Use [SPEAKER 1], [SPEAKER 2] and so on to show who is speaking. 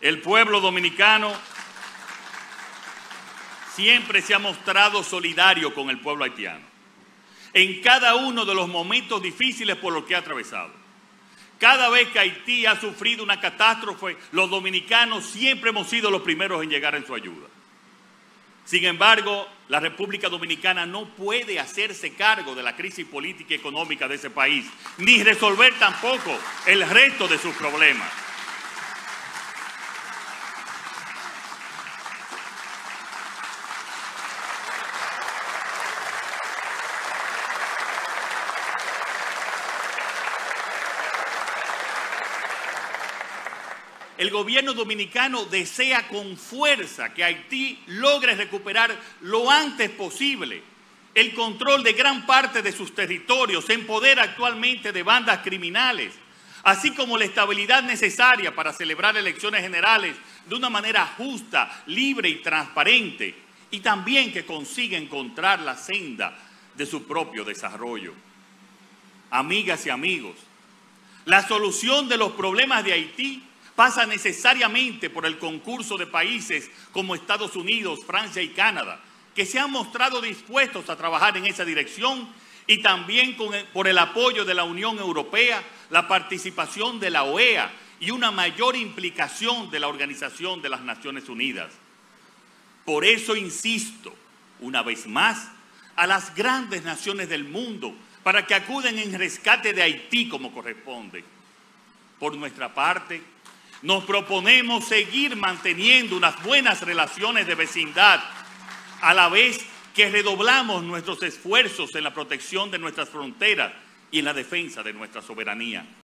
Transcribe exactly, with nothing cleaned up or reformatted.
[SPEAKER 1] El pueblo dominicano siempre se ha mostrado solidario con el pueblo haitiano en cada uno de los momentos difíciles por los que ha atravesado. Cada vez que Haití ha sufrido una catástrofe, los dominicanos siempre hemos sido los primeros en llegar en su ayuda. Sin embargo, la República Dominicana no puede hacerse cargo de la crisis política y económica de ese país, ni resolver tampoco el resto de sus problemas. El gobierno dominicano desea con fuerza que Haití logre recuperar lo antes posible el control de gran parte de sus territorios, se empodera actualmente de bandas criminales, así como la estabilidad necesaria para celebrar elecciones generales de una manera justa, libre y transparente, y también que consiga encontrar la senda de su propio desarrollo. Amigas y amigos, la solución de los problemas de Haití pasa necesariamente por el concurso de países como Estados Unidos, Francia y Canadá, que se han mostrado dispuestos a trabajar en esa dirección, y también con el, por el apoyo de la Unión Europea, la participación de la O E A y una mayor implicación de la Organización de las Naciones Unidas. Por eso insisto, una vez más, a las grandes naciones del mundo para que acuden en rescate de Haití como corresponde. Por nuestra parte, nos proponemos seguir manteniendo unas buenas relaciones de vecindad, a la vez que redoblamos nuestros esfuerzos en la protección de nuestras fronteras y en la defensa de nuestra soberanía.